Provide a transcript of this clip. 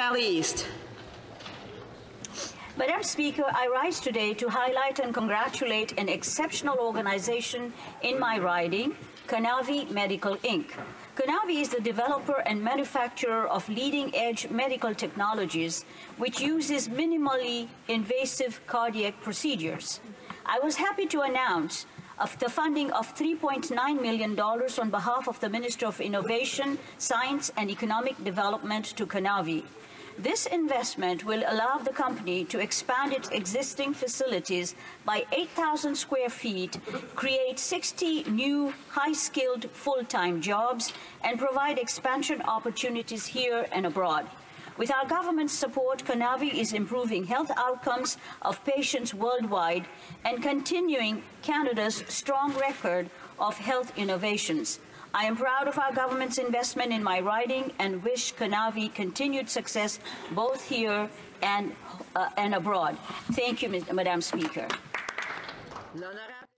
Valley East. Madam Speaker, I rise today to highlight and congratulate an exceptional organization in my riding, Conavi Medical, Inc. Conavi is the developer and manufacturer of leading-edge medical technologies, which uses minimally invasive cardiac procedures. I was happy to announce the funding of $3.9 million on behalf of the Minister of Innovation, Science and Economic Development to Conavi. This investment will allow the company to expand its existing facilities by 8,000 square feet, create 60 new high-skilled full-time jobs, and provide expansion opportunities here and abroad. With our government's support, Conavi is improving health outcomes of patients worldwide and continuing Canada's strong record of health innovations. I am proud of our government's investment in my riding and wish Conavi continued success both here and abroad. Thank you, Madam Speaker.